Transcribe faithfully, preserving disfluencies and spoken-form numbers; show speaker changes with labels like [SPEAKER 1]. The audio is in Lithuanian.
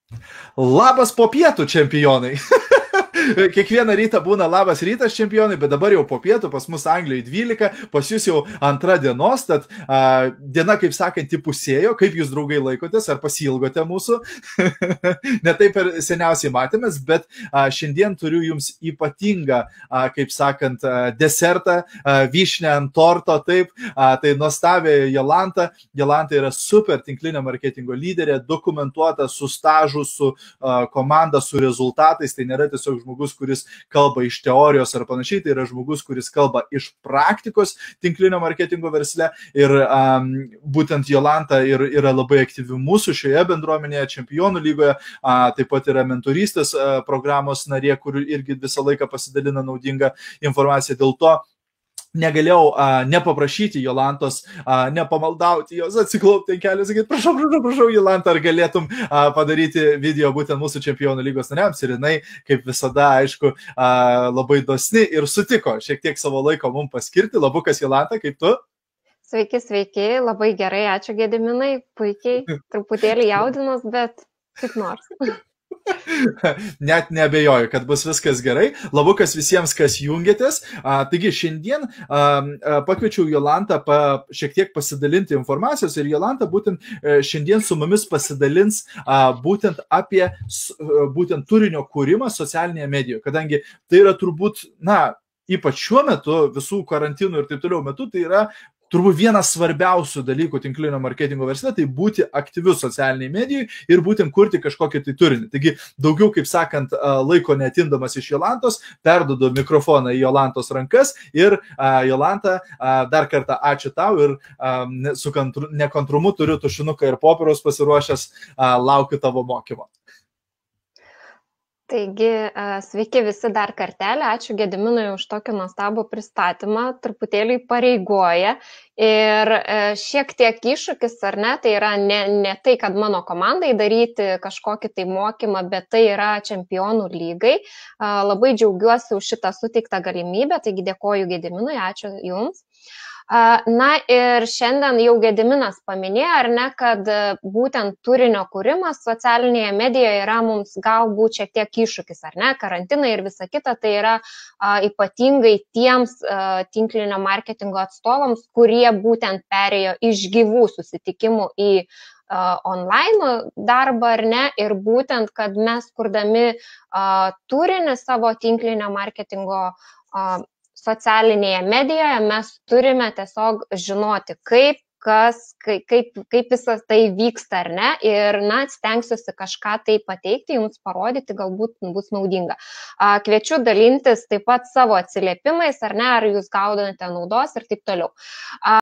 [SPEAKER 1] Labas po pietų, čempionai. Kiekvieną rytą būna labas rytas, čempionai, bet dabar jau po pietų, pas mus Anglijoje dvylika, pas jūs jau antra dienos, tad a, diena, kaip sakant, įpusėjo, kaip jūs draugai laikotės, ar pasilgote mūsų. Ne taip ir seniausiai matėmės, bet a, šiandien turiu jums ypatingą, a, kaip sakant, a, desertą, a, vyšnę ant torto, taip, a, tai nuostabė Jolanta. Jolanta yra super tinklinio marketingo lyderė, dokumentuota su stažu, su a, komanda, su rezultatais, tai nėra tiesiog žmogus, kuris kalba iš teorijos ar panašiai, tai yra žmogus, kuris kalba iš praktikos tinklinio marketingo versle ir um, būtent Jolanta ir, yra labai aktyvi mūsų šioje bendruomenėje, čempionų lygoje, a, taip pat yra mentorystės a, programos narė, kur irgi visą laiką pasidalina naudingą informaciją. Dėl to negalėjau a, nepaprašyti Jolantos, a, nepamaldauti jos, atsiklaupti ant kelių, sakyti, prašau, prašau, prašau, Jolanta, ar galėtum a, padaryti video būtent mūsų čempionų lygos nariams. Ir jinai, kaip visada, aišku, a, labai dosni ir sutiko šiek tiek savo laiko mums paskirti. Labukas, Jolanta, kaip tu?
[SPEAKER 2] Sveiki, sveiki, labai gerai, ačiū Gediminai, puikiai, truputėlį jaudinos, bet kaip nors.
[SPEAKER 1] Net neabejoju, kad bus viskas gerai. Labukas visiems, kas jungiatės. A, taigi šiandien a, a, pakviečiau Jolantą pa, šiek tiek pasidalinti informacijos ir Jolanta būtent a, šiandien su mumis pasidalins a, būtent apie s, a, būtent turinio kūrimą socialinėje medijoje, kadangi tai yra turbūt, na, ypač šiuo metu, visų karantinų ir taip toliau metu, tai yra turbūt vienas svarbiausių dalykų tinklinio marketingo versle, tai būti aktyviu socialiniai medijai ir būtent kurti kažkokį tai turinį. Taigi daugiau, kaip sakant, laiko neatindamas iš Jolantos, perduodu mikrofoną į Jolantos rankas ir Jolanta, dar kartą ačiū tau ir su nekantrumu turiu tušinuką ir popieriaus pasiruošęs, laukiu tavo mokymo.
[SPEAKER 2] Taigi, sveiki visi dar kartelį, ačiū Gediminui už tokį nuostabų pristatymą, truputėlį pareigoja ir šiek tiek iššūkis, ar ne, tai yra ne, ne tai, kad mano komandai daryti kažkokį tai mokymą, bet tai yra čempionų lygai. Labai džiaugiuosi už šitą suteiktą galimybę, taigi dėkoju Gediminui, ačiū Jums. Na ir šiandien jau Gediminas paminėjo, ar ne, kad būtent turinio kūrimas socialinėje medijoje yra mums galbūt šiek tiek iššūkis, ar ne, karantinai ir visa kita, tai yra a, ypatingai tiems a, tinklinio marketingo atstovams, kurie būtent perėjo iš gyvų susitikimų į a, online darbą, ar ne, ir būtent, kad mes kurdami a, turinį savo tinklinio marketingo a, socialinėje medijoje mes turime tiesiog žinoti, kaip, kas, kaip, kaip, kaip visas tai vyksta, ar ne, ir, na, stengsiuosi kažką tai pateikti, jums parodyti, galbūt bus naudinga. Kviečiu dalintis taip pat savo atsiliepimais, ar ne, ar jūs gaunate naudos ir taip toliau.